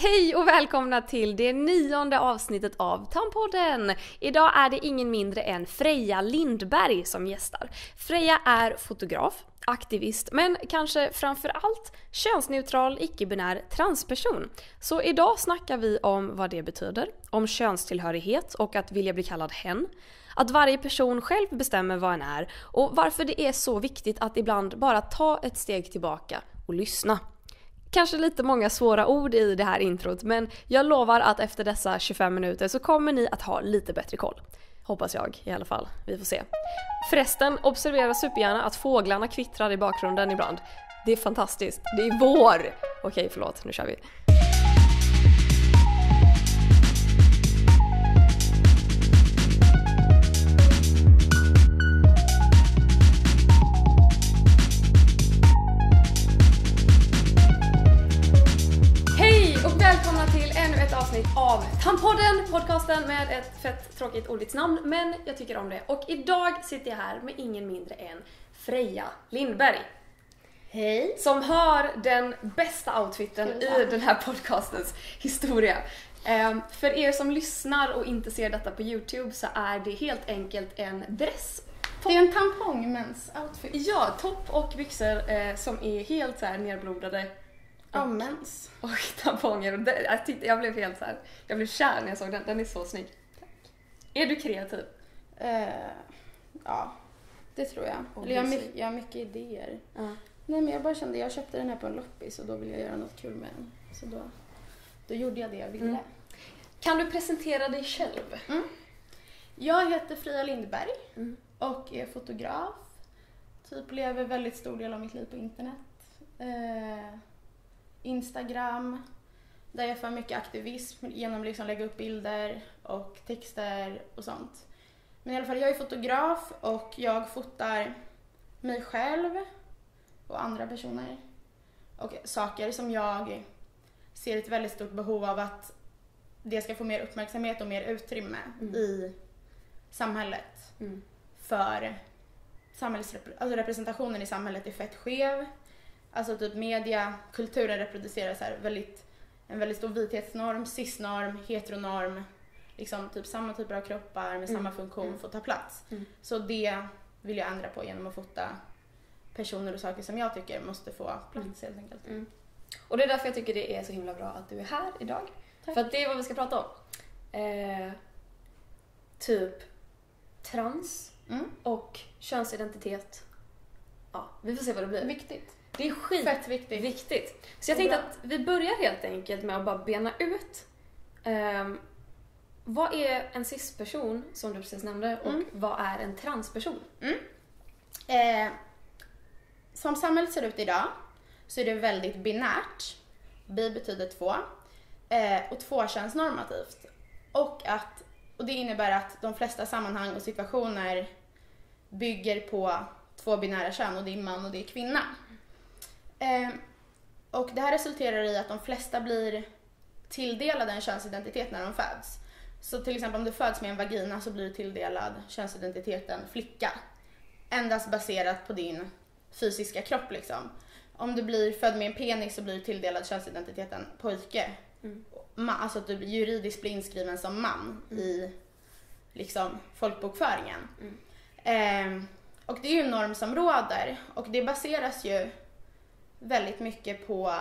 Hej och välkomna till det 9:e avsnittet av Tampodden! Idag är det ingen mindre än Freja Lindberg som gästar. Freja är fotograf, aktivist, men kanske framförallt könsneutral, icke-binär transperson. Så idag snackar vi om vad det betyder, om könstillhörighet och att vilja bli kallad hen. Att varje person själv bestämmer vad en är och varför det är så viktigt att ibland bara ta ett steg tillbaka och lyssna. Kanske lite många svåra ord i det här introt, men jag lovar att efter dessa 25 minuter så kommer ni att ha lite bättre koll. Hoppas jag i alla fall, vi får se. Förresten, observera supergärna att fåglarna kvittrar i bakgrunden ibland. Det är fantastiskt, det är vår! Okej, förlåt, nu kör vi. Välkomna till ännu ett avsnitt av Tampodden, podcasten med ett fett tråkigt ordigt namn, men jag tycker om det. Och idag sitter jag här med ingen mindre än Freja Lindberg. Hej! Som har den bästa outfiten i den här podcastens historia. För er som lyssnar och inte ser detta på YouTube så är det helt enkelt en dress. Det är en tampongmens outfit. Ja, topp och byxor som är helt så här nerblodade. Mens. Och tamponger. Jag blev helt så här. Jag blev kär när jag såg den. Den är så snygg. Tack. Är du kreativ? Ja, det tror jag. Eller jag har mycket idéer. Nej, men jag bara kände, jag köpte den här på en loppis och då ville jag göra något kul med den. Så då gjorde jag det jag ville. Kan du presentera dig själv? Jag heter Freja Lindberg och är fotograf. Typ lever väldigt stor del av mitt liv på internet. Instagram, där jag får mycket aktivism genom liksom lägga upp bilder och texter och sånt. Men i alla fall, jag är fotograf och jag fotar mig själv och andra personer och saker som jag ser ett väldigt stort behov av att det ska få mer uppmärksamhet och mer utrymme i samhället. För representationen i samhället är fett skev. Alltså typ media, kulturen reproducerar så här en väldigt stor vithetsnorm, cisnorm, heteronorm, liksom typ samma typer av kroppar med samma funktion får ta plats. Så det vill jag ändra på genom att fota personer och saker som jag tycker måste få plats helt enkelt. Och det är därför jag tycker det är så himla bra att du är här idag. Tack. För att det är vad vi ska prata om. Typ trans och könsidentitet. Ja, vi får se vad det blir. Viktigt. Det är Fett viktigt. Viktigt. Så jag tänkte att vi börjar helt enkelt med att bara bena ut vad är en cis-person som du precis nämnde och vad är en transperson? Som samhället ser ut idag så är det väldigt binärt. Bi betyder två och tvåkönsnormativt. Och det innebär att de flesta sammanhang och situationer bygger på två binära kön och det är man och det är kvinna. Och det här resulterar i att de flesta blir tilldelade en könsidentitet när de föds. Så till exempel om du föds med en vagina så blir du tilldelad könsidentiteten flicka. Endast baserat på din fysiska kropp liksom. Om du blir född med en penis så blir du tilldelad könsidentiteten pojke. Alltså att du juridiskt blir inskriven som man i liksom folkbokföringen. Och det är ju en norm som råder och det baseras ju väldigt mycket på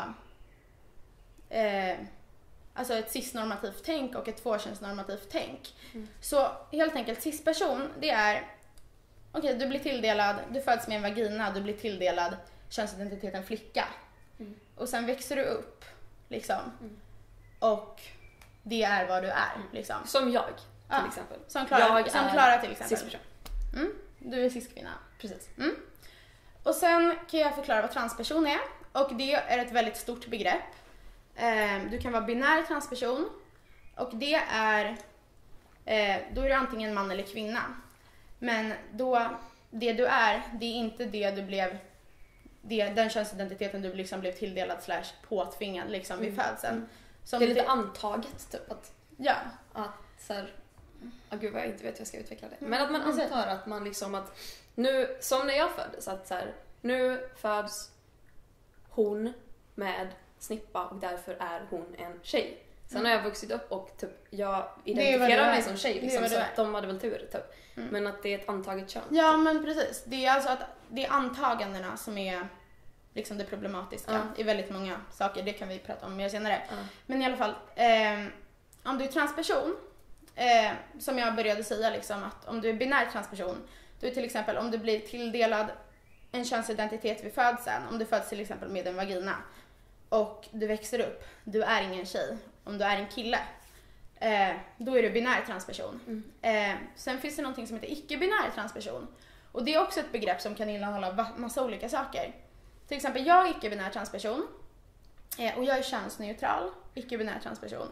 alltså ett cisnormativt tänk och ett tvåkönsnormativt tänk. Så helt enkelt cisperson, det är okej, du blir tilldelad, du föds med en vagina, du blir tilldelad könsidentiteten flicka. Och sen växer du upp liksom. Och det är vad du är liksom. Som jag till exempel. Som Klara till exempel. Cis-person. Du är cis-kvinna. Precis. Och sen kan jag förklara vad transperson är. Och det är ett väldigt stort begrepp. Du kan vara binär transperson. Och det är då är du antingen man eller kvinna. Men då det du är, det är inte det du blev, den könsidentiteten du liksom blev tilldelad / påtvingad liksom vid födseln. Det är lite antaget typ att så här, gud vad jag inte vet hur jag ska utveckla det. Men att man antar att man liksom att nu, som när jag föddes, att så här, nu föds hon med snippa och därför är hon en tjej. Sen har jag vuxit upp och typ, jag identifierar mig som tjej liksom, så att de hade väl tur typ. Men att det är ett antaget kön. Ja, men precis. Det är alltså att det är antagandena som är liksom det problematiska i väldigt många saker. Det kan vi prata om mer senare. Men i alla fall, om du är transperson, som jag började säga liksom, att om du är binär transperson, då är till exempel om du blir tilldelad en könsidentitet vid födseln, om du föds till exempel med en vagina och du växer upp, du är ingen tjej, om du är en kille, då är du binär transperson. Sen finns det någonting som heter icke-binär transperson, och det är också ett begrepp som kan innehålla massa olika saker. Till exempel, jag är icke-binär transperson och jag är könsneutral icke-binär transperson.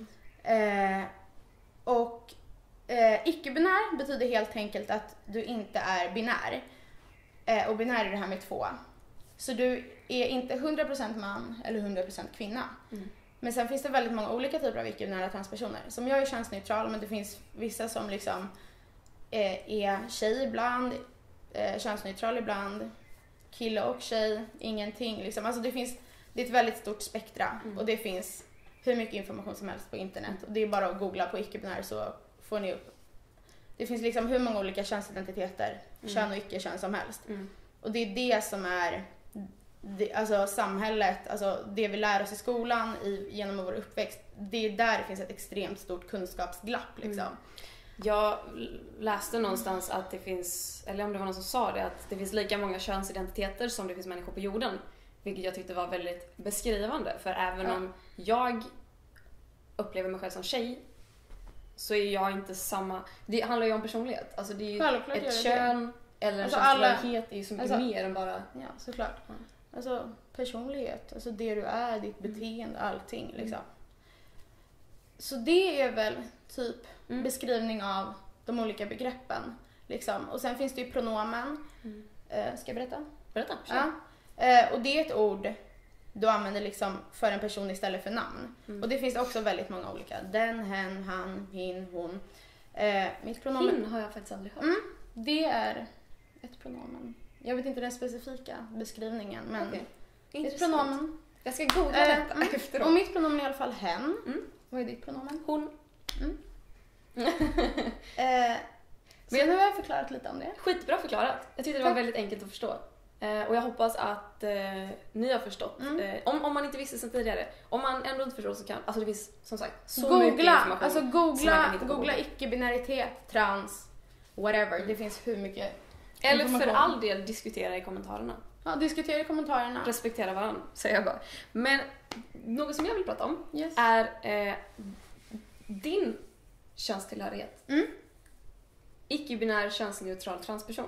Och icke-binär betyder helt enkelt att du inte är binär. Och binär är det här med 2. Så du är inte 100% man eller 100% kvinna. Men sen finns det väldigt många olika typer av icke-binära transpersoner. Som jag är könsneutral, men det finns vissa som liksom är tjej ibland, könsneutral ibland, kille och tjej, ingenting liksom. Alltså det är ett väldigt stort spektra och det finns hur mycket information som helst på internet. Och det är bara att googla på icke-binär så får ni upp. Det finns liksom hur många olika könsidentiteter, kön och icke-kön som helst. Och det är det som är alltså samhället, alltså det vi lär oss i skolan genom vår uppväxt. Det är där det finns ett extremt stort kunskapsglapp liksom. Jag läste någonstans att det finns, eller om det var någon som sa det, att det finns lika många könsidentiteter som det finns människor på jorden. Vilket jag tyckte var väldigt beskrivande. För även om jag upplever mig själv som tjej, så är jag inte samma. Det handlar ju om personlighet. Alltså det är ju ett kön eller en könstillhörighet är ju så mycket mer än bara. Ja, såklart. Alltså personlighet, alltså det du är, ditt beteende, allting liksom. Så det är väl typ beskrivning av de olika begreppen liksom. Och sen finns det ju pronomen. Ska jag berätta? Berätta. Ja. Och det är ett ord du använder liksom för en person istället för namn. Och det finns också väldigt många olika. Den, hen, han, hin, hon. Mitt pronomen... Hin har jag faktiskt aldrig hört. Det är ett pronomen. Jag vet inte den specifika beskrivningen, men ett pronomen. Jag ska googla detta efteråt. Och mitt pronomen är i alla fall hen. Vad är ditt pronomen? Hon. Men nu har jag förklarat lite om det. Skitbra förklarat. Jag tyckte det var väldigt enkelt att förstå. Och jag hoppas att ni har förstått. Om man inte visste sen tidigare. Om man ändå inte förstår så kan. Alltså det finns som sagt så mycket information. Alltså googla icke-binaritet, trans, whatever. Det finns hur mycket eller för all del diskutera i kommentarerna. Ja, diskutera i kommentarerna. Respektera varandra, säger jag bara. Men något som jag vill prata om är din könstillhörighet. Icke-binär, könsneutral transperson.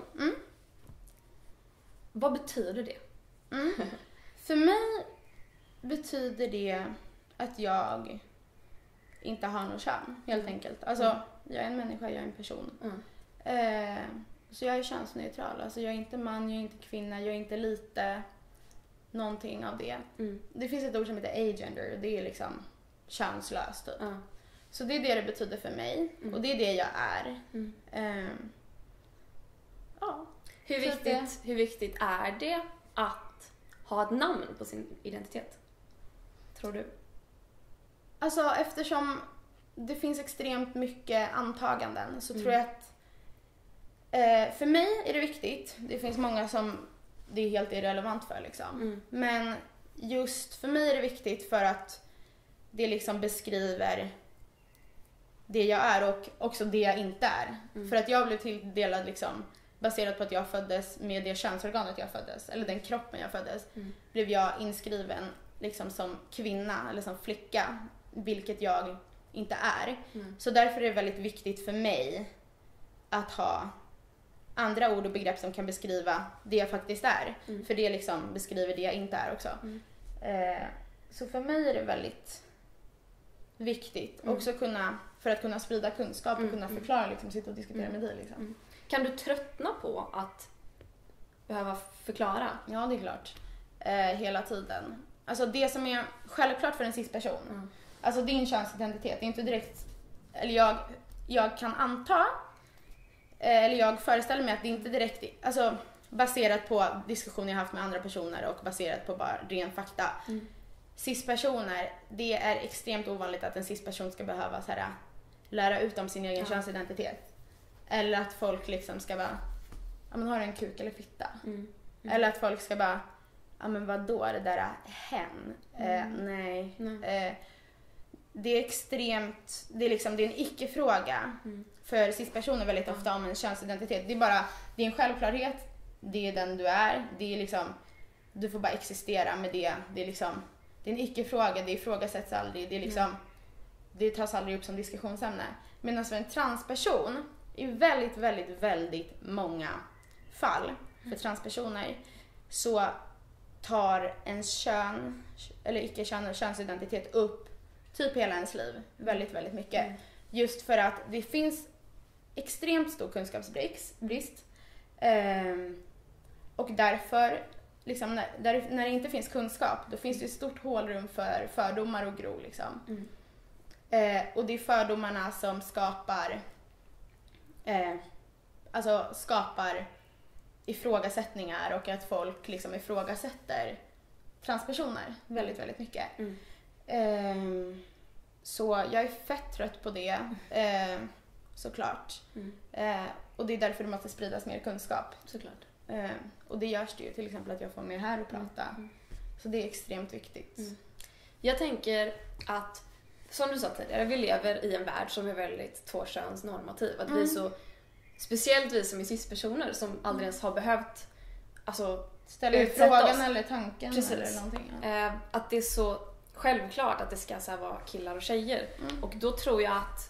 Vad betyder det? För mig betyder det att jag inte har någon kön, helt enkelt. Alltså, jag är en människa, jag är en person. Så jag är könsneutral. Alltså, jag är inte man, jag är inte kvinna, jag är inte lite någonting av det. Det finns ett ord som heter agender och det är liksom könslöst typ. Så det är det betyder för mig. Och det är det jag är. Ja. Hur viktigt är det att ha ett namn på sin identitet? Tror du? Alltså eftersom det finns extremt mycket antaganden så tror jag att för mig är det viktigt. Det finns många som det är helt irrelevant för liksom. Men just för mig är det viktigt för att det liksom beskriver det jag är och också det jag inte är. För att jag blev tilldelad liksom baserat på att jag föddes med det könsorganet jag föddes, eller den kroppen jag föddes, blev jag inskriven liksom som kvinna eller som flicka, vilket jag inte är. Så därför är det väldigt viktigt för mig att ha andra ord och begrepp som kan beskriva det jag faktiskt är. För det liksom beskriver det jag inte är också. Så för mig är det väldigt viktigt också för att kunna sprida kunskap och kunna förklara, liksom, sitta och diskutera med dig. Liksom. Kan du tröttna på att behöva förklara? Ja, det är klart. Hela tiden. Alltså det som är självklart för en cis-person. Alltså din könsidentitet, det är inte direkt, eller jag kan anta, eller jag föreställer mig att det inte direkt, alltså baserat på diskussioner jag haft med andra personer och baserat på bara ren fakta. cis-personer, det är extremt ovanligt att en cis-person ska behöva så här, lära ut om sin egen könsidentitet. Eller att folk liksom ska bara, ja men har du en kuk eller fitta? Eller att folk ska bara, ja men vadå det där hen? Nej. Det är extremt, det är liksom, det är en icke-fråga för cis-personer väldigt ofta om en könsidentitet. Det är en självklarhet, det är den du är, det är liksom, du får bara existera med det. Det är liksom, det är en icke-fråga, det ifrågasätts aldrig, det är liksom, det tas aldrig upp som diskussionsämne. Medan för en transperson, i väldigt, väldigt, väldigt många fall för transpersoner, så tar ens kön, eller icke-kön och könsidentitet upp typ hela ens liv väldigt, väldigt mycket. Just för att det finns extremt stor kunskapsbrist. Och därför, liksom, när det inte finns kunskap, då finns det ett stort hålrum för fördomar och gro. Liksom. Och det är fördomarna som skapar ifrågasättningar och att folk liksom ifrågasätter transpersoner väldigt, väldigt mycket. Så jag är fett trött på det, såklart. Och det är därför det måste spridas mer kunskap. Såklart. Och det görs det ju, till exempel att jag får med här och prata. Så det är extremt viktigt. Jag tänker att, som du sa tidigare, vi lever i en värld som är väldigt tvåkönsnormativ. Att vi så, speciellt vi som är cis-personer som aldrig ens har behövt ställa ut frågan eller tanken. Precis. Eller någonting. Att det är så självklart att det ska så här vara killar och tjejer. Och då tror jag att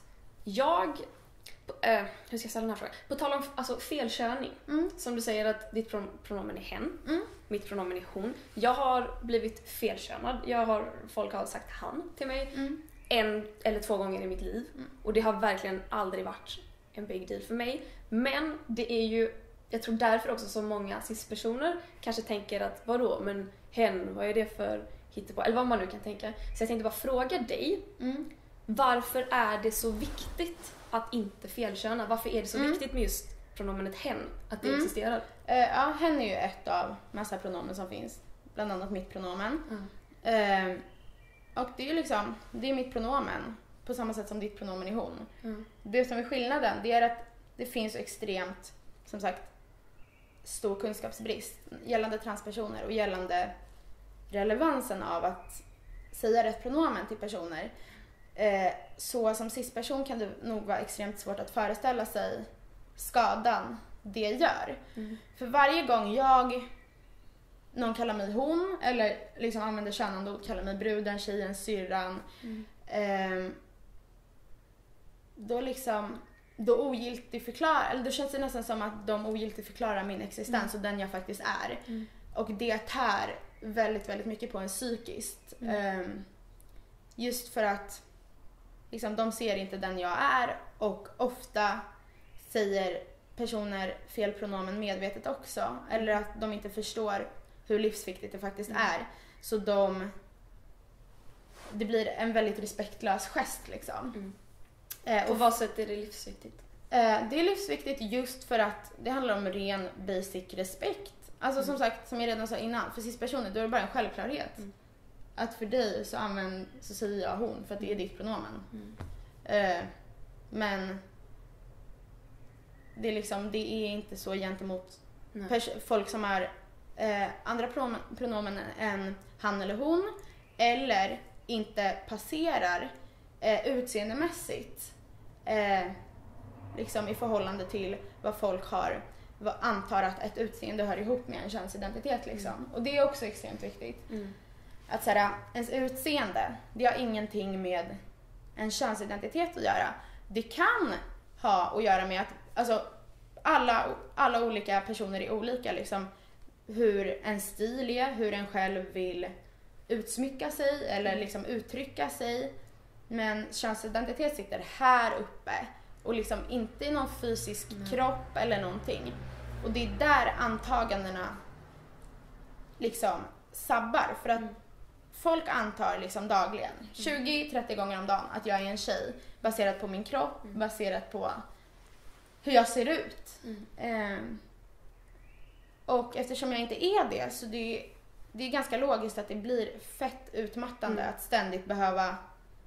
hur ska jag ställa den här frågan? På tal om felkörning. Som du säger att ditt pronomen är hen. Mitt pronomen är hon. Jag har blivit felkönad. Folk har sagt han till mig 1 eller 2 gånger i mitt liv. Och det har verkligen aldrig varit en big deal för mig. Men det är ju, jag tror därför också så många cis-personer kanske tänker att vadå, men hen, vad är det för hittepå? Eller vad man nu kan tänka. Så jag tänkte bara fråga dig. Varför är det så viktigt att inte felköna? Varför är det så viktigt med just pronomenet hen? Att det existerar? Ja, hen är ju ett av massa pronomen som finns. Bland annat mitt pronomen. Och det är ju liksom, det är mitt pronomen. På samma sätt som ditt pronomen är hon. Det som är skillnaden, det är att det finns extremt, som sagt, stor kunskapsbrist gällande transpersoner och gällande relevansen av att säga rätt pronomen till personer. Så som cis-person kan det nog vara extremt svårt att föreställa sig skadan det gör. För varje gång någon kallar mig hon eller liksom använder könande ord, kallar mig bruden, tjejen, syrran, då ogiltigförklarar, eller då känns det nästan som att de ogiltigförklarar min existens och den jag faktiskt är. Och det tär väldigt, väldigt mycket på en psykiskt. Just för att liksom, de ser inte den jag är, och ofta säger personer fel pronomen medvetet också, eller att de inte förstår hur livsviktigt det faktiskt är. Så det blir en väldigt respektlös gest liksom. På vad sätt är det livsviktigt? Det är livsviktigt just för att det handlar om ren basic respekt. Alltså som sagt, som jag redan sa innan, för cis-personer då är det bara en självklarhet. Att för dig så säger jag hon för att det är ditt pronomen. Men det är inte så gentemot folk som har andra pronomen än han eller hon, eller inte passerar utseendemässigt liksom i förhållande till vad folk antar att ett utseende hör ihop med en könsidentitet liksom. Och det är också extremt viktigt. Att såhär, ens utseende, det har ingenting med en könsidentitet att göra. Det kan ha att göra med att alltså, alla olika personer är olika liksom, hur en stil är, hur en själv vill utsmycka sig eller liksom uttrycka sig. Men könsidentitet sitter här uppe och liksom inte i någon fysisk kropp eller någonting. Och det är där antagandena liksom sabbar, för att folk antar liksom dagligen 20-30 gånger om dagen att jag är en tjej baserat på min kropp, baserat på hur jag ser ut. Och eftersom jag inte är det, så det är ganska logiskt att det blir fett utmattande att ständigt behöva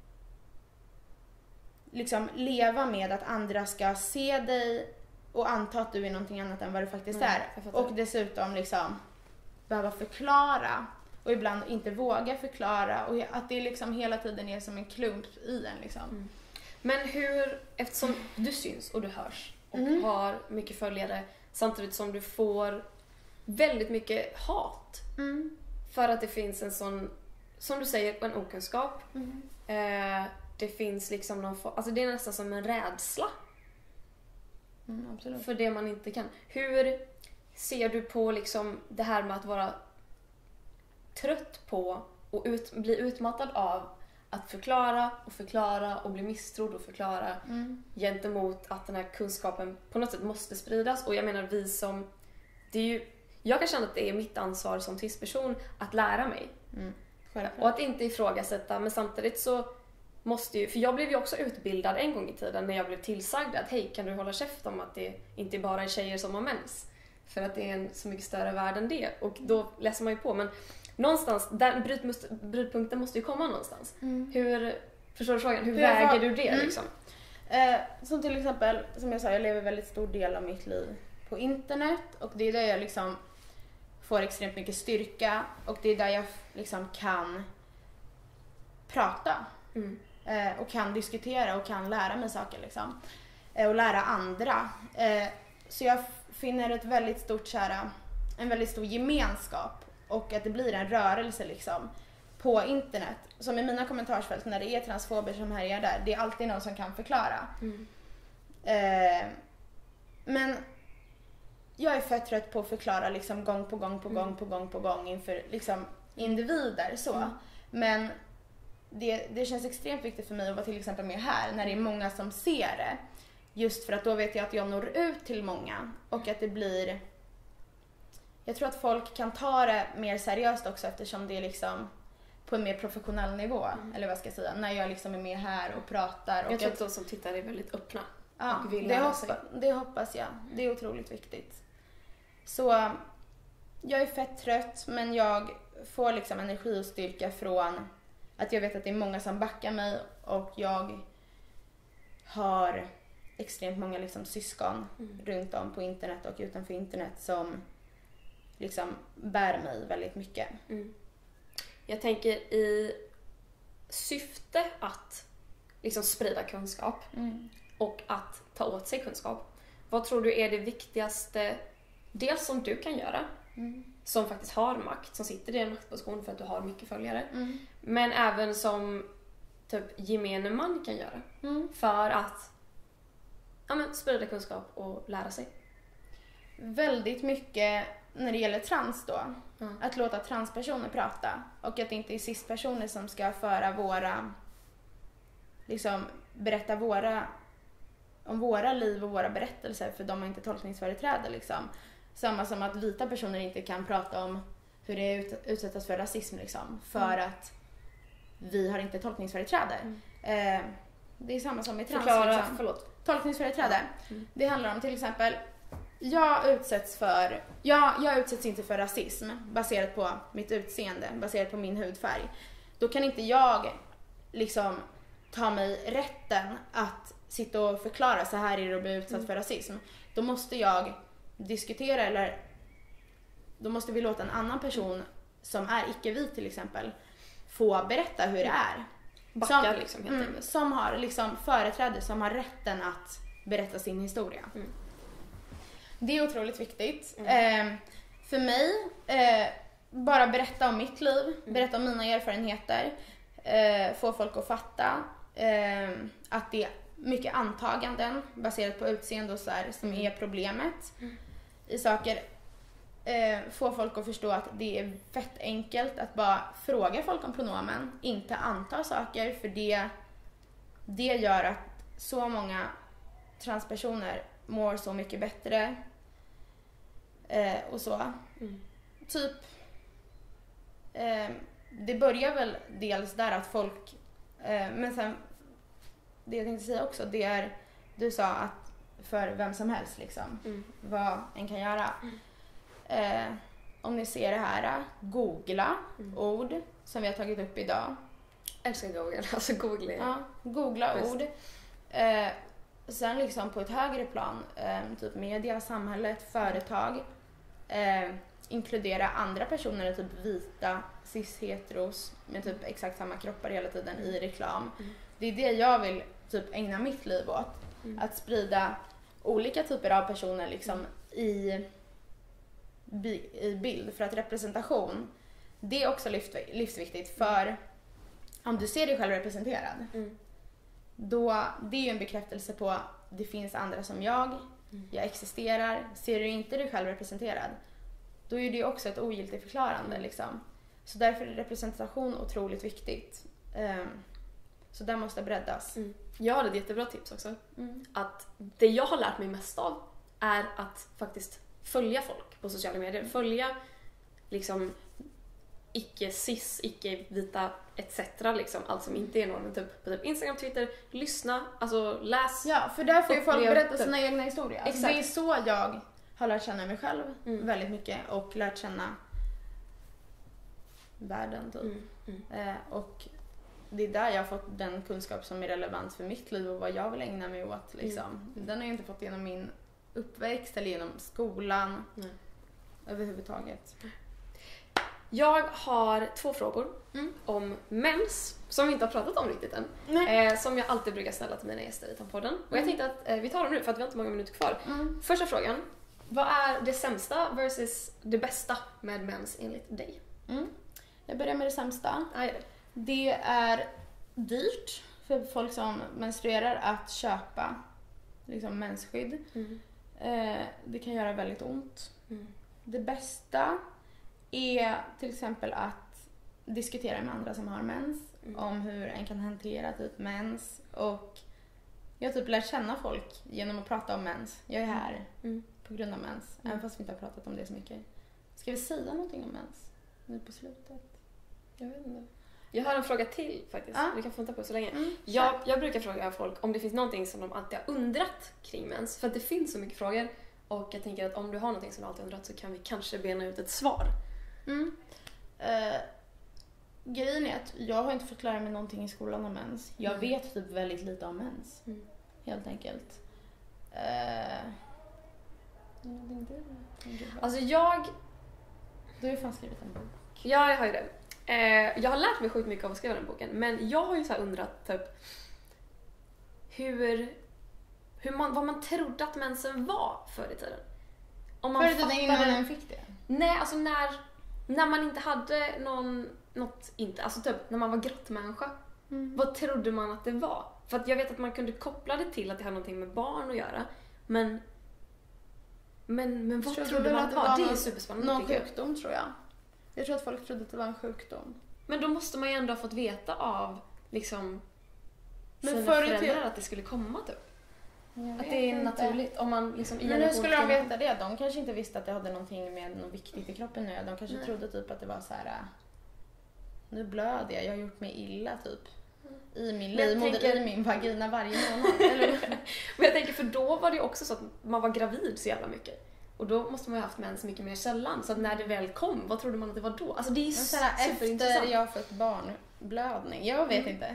liksom leva med att andra ska se dig och anta att du är någonting annat än vad du faktiskt är. Och dessutom liksom behöva förklara och ibland inte våga förklara och att det liksom hela tiden är som en klump i en liksom. Men hur, eftersom du syns och du hörs och har mycket följare samtidigt som du får väldigt mycket hat för att det finns en sån, som du säger, en okunskap. Det finns liksom alltså det är nästan som en rädsla Absolut. för det man inte kan. Hur ser du på liksom det här med att vara trött på och bli utmattad av att förklara och bli misstrodd och förklara gentemot att den här kunskapen på något sätt måste spridas? Och jag menar jag kan känna att det är mitt ansvar som cis-person att lära mig. Och att inte ifrågasätta, men samtidigt så måste ju, för jag blev ju också utbildad en gång i tiden när jag blev tillsagd att hej, kan du hålla käft om att det inte bara är tjejer som har mens? För att det är en så mycket större värld än det. Och då läser man ju på, men någonstans, där brytpunkten måste ju komma någonstans. Förstår du frågan? Hur väger du det liksom? Som till exempel, som jag sa, jag lever väldigt stor del av mitt liv på internet och det är där jag liksom får extremt mycket styrka och det är där jag liksom kan prata och kan diskutera och kan lära mig saker liksom. Och lära andra. Så jag finner en väldigt stor gemenskap och att det blir en rörelse liksom på internet. Som i mina kommentarsfält när det är transfober som härjar där, det är alltid någon som kan förklara. Men jag är för trött på att förklara liksom gång på gång inför liksom individer så. Men det känns extremt viktigt för mig att vara till exempel med här när det är många som ser det. Just för att då vet jag att jag når ut till många och att det blir... Jag tror att folk kan ta det mer seriöst också eftersom det är liksom på en mer professionell nivå. Eller vad ska jag säga, när jag liksom är med här och pratar. Och jag tror att de som tittar är väldigt öppna. Ja, och vill lära sig. Det hoppas jag. Det är otroligt viktigt. Så jag är fett trött men jag får liksom energi och styrka från att jag vet att det är många som backar mig och jag har extremt många liksom syskon runt om på internet och utanför internet som liksom bär mig väldigt mycket. Jag tänker i syfte att liksom sprida kunskap och att ta åt sig kunskap. Vad tror du är det viktigaste, dels som du kan göra, som faktiskt har makt, som sitter i en maktposition för att du har mycket följare, men även som typ gemene man kan göra för att sprida kunskap och lära sig? Väldigt mycket när det gäller trans då. Att låta transpersoner prata och att det inte är cis-personer som ska föra berätta om våra liv och våra berättelser för de har inte tolkningsföreträde liksom. Samma som att vita personer inte kan prata om hur det är utsättas för rasism liksom, för att vi har inte tolkningsföreträde. Det är samma som med trans. Tolkningsföreträde. Det handlar om till exempel jag utsätts inte för rasism baserat på mitt utseende, baserat på min hudfärg. Då kan inte jag liksom ta mig rätten att sitta och förklara så här är det att bli utsatt för rasism. Då måste jag diskutera eller då måste vi låta en annan person som är icke-vit till exempel få berätta hur det är. Som har liksom företräde, som har rätten att berätta sin historia. Det är otroligt viktigt. För mig, bara berätta om mitt liv, berätta om mina erfarenheter, få folk att fatta att det är mycket antaganden baserat på utseende och så här, som är problemet i saker. Få folk att förstå att det är fett enkelt att bara fråga folk om pronomen, inte anta saker, för det gör att så många transpersoner mår så mycket bättre och så. Typ det börjar väl dels där att folk men sen det jag tänkte säga också, det är du sa att för vem som helst liksom vad en kan göra. om ni ser det här, googla ord som vi har tagit upp idag. Älskar Google, alltså Google. Ja, googla ord. Sen liksom på ett högre plan, typ media, samhället, företag. Inkludera andra personer, typ vita, cis-heteros med typ exakt samma kroppar hela tiden i reklam. Det är det jag vill typ ägna mitt liv åt. Att sprida olika typer av personer liksom i bild. För att representation, det är också livsviktigt. För om du ser dig själv representerad, då det är ju en bekräftelse på att det finns andra som jag existerar. Ser du inte dig själv representerad, då är det också ett ogiltigförklarande liksom. Så därför är representation otroligt viktigt. Så där måste breddas. Jag har ett jättebra tips också. Att det jag har lärt mig mest av är att faktiskt följa folk på sociala medier. Följa liksom icke-cis, icke-vita etc. liksom. Allt som inte är någon typ på typ Instagram, Twitter. Lyssna, alltså läs. Ja, för där får ju folk berätta typ sina egna historier. Alltså, det är så jag har lärt känna mig själv väldigt mycket och lärt känna världen typ. Och det är där jag har fått den kunskap som är relevant för mitt liv och vad jag vill ägna mig åt liksom. Den har jag inte fått genom min uppväxt eller genom skolan överhuvudtaget. Jag har 2 frågor om mens som vi inte har pratat om riktigt än. Som jag alltid brukar ställa till mina gäster i Tampodden. Och jag tänkte att vi tar dem nu för att vi har inte många minuter kvar. Första frågan. Vad är det sämsta versus det bästa med mens enligt dig? Jag börjar med det sämsta. Ah, det är dyrt för folk som menstruerar att köpa liksom mensskydd. Det kan göra väldigt ont. Det bästa är till exempel att diskutera med andra som har mens om hur en kan hantera typ mens. Och jag har typ lärt känna folk genom att prata om mens. Jag är här på grund av mens, även fast vi inte har pratat om det så mycket. Ska vi säga någonting om mens nu på slutet? Jag vet inte. Jag har en fråga till faktiskt. Du kan få vänta på så länge. Jag brukar fråga folk om det finns någonting som de alltid har undrat kring mens. För att det finns så mycket frågor. Och jag tänker att om du har någonting som du alltid har undrat så kan vi kanske bena ut ett svar. Grejen är att jag har inte fått lära mig någonting i skolan om mens. Jag vet typ väldigt lite om mens. Helt enkelt. Alltså du har ju fan skrivit en bok. Ja, jag har ju det. Jag har lärt mig sjukt mycket av att skriva den boken. Men jag har ju så här undrat typ vad man trodde att mensen var förr i tiden. Om man förr i tiden innan man fick det? Nej, alltså när man inte hade alltså typ när man var grottmänniska. Vad trodde man att det var? För att jag vet att man kunde koppla det till att det hade någonting med barn att göra. Men vad trodde man att det var? Det är superspännande. Någon sjukdom tror jag. Jag tror att folk trodde att det var en sjukdom. Men då måste man ju ändå ha fått veta av liksom sina föräldrar att det skulle komma typ. Att det är naturligt om man liksom men hur skulle de veta det? De kanske inte visste att det hade någonting med något viktigt i kroppen nu. De kanske trodde typ att det var så här: nu blöder jag har gjort mig illa typ. I min livmoder, i min vagina varje månad. Men jag tänker, för då var det också så att man var gravid så jävla mycket. Och då måste man ju haft mens mycket mer sällan. Så att när det väl kom, vad trodde man att det var då? Alltså det är ju superintressant. Efter jag har fått barnblödning. Jag vet inte.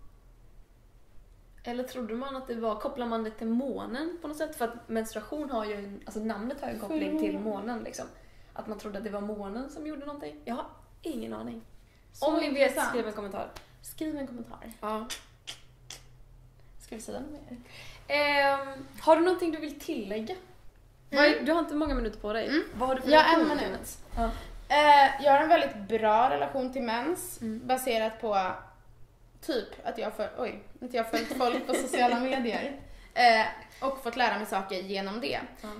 Eller trodde man att det var, kopplar man det till månen på något sätt? För att menstruation har ju, alltså namnet har ju en koppling till månen liksom. Att man trodde att det var månen som gjorde någonting. Jag har ingen aning. Så om ni vet, skriv en kommentar. Skriv en kommentar. Ja. Ska vi säga något mer? Har du någonting du vill tillägga? Du har inte många minuter på dig. Vad har du för relation till mens? Jag har en väldigt bra relation till mens. Baserat på typ att jag har följt folk på sociala medier. Och fått lära mig saker genom det.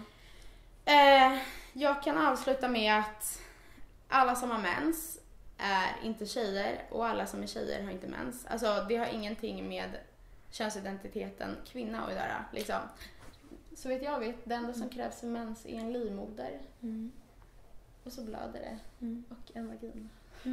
Jag kan avsluta med att alla som har mens är inte tjejer. Och alla som är tjejer har inte mens. Alltså det har ingenting med könsidentiteten kvinna att göra. Liksom. Så vet det enda som krävs för mens är en livmoder. Och så blöder det. Och en vagina.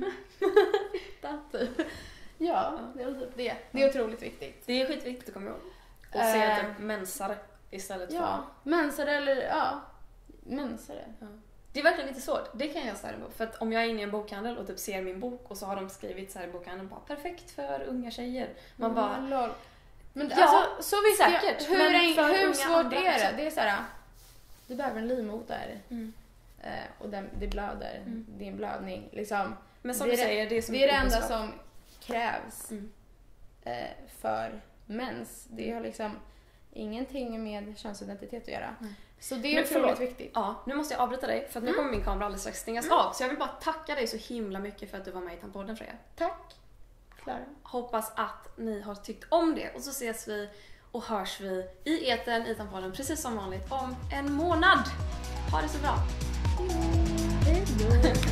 Typ. Ja, det är typ det. Det är otroligt viktigt. Det är skitviktigt att komma ihåg. Och se typ mensare istället för... Ja, mensare eller... Ja, mensare. Det är verkligen lite svårt. Det kan jag säga för att om jag är inne i en bokhandel och typ ser min bok och så har de skrivit så här i bokhandeln bara perfekt för unga tjejer. Man bara lol. Men ja, alltså, så visst säkert. hur svårt är det? Det är så här, du behöver en livmoder. Och det blöder. Det är en blödning liksom. Men som du säger, det är det enda som krävs för mens. Det har liksom ingenting med könsidentitet att göra. Så det är otroligt viktigt. Ja, nu måste jag avbryta dig för att nu kommer min kamera alldeles strax stängas av. Så jag vill bara tacka dig så himla mycket för att du var med i Tampodden, Freja. Tack, Klara. Hoppas att ni har tyckt om det och så ses vi och hörs vi i etern i Tampodden precis som vanligt om en månad. Ha det så bra. Hej då.